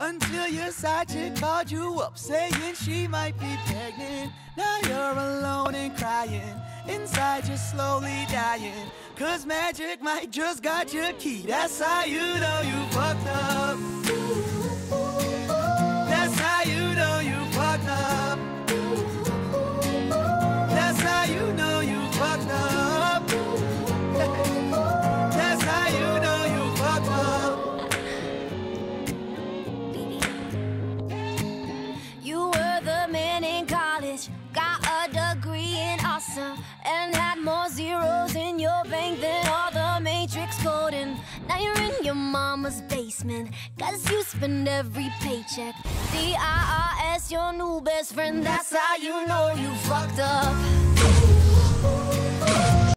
Until your side chick called you up saying she might be pregnant. Now you're alone and crying, inside you're slowly dying, 'cause Magic Mike just got your key. That's how you know you fucked up. That's how you know you fucked up. That's how you know you fucked up. That's how you know you fucked up. You were the man in college, got a degree in awesome, and had more zeros in your bank than all the Matrix coding. Now you're in your mama's basement, 'cause you spend every paycheck. The IRS, your new best friend, that's how you know you fucked up.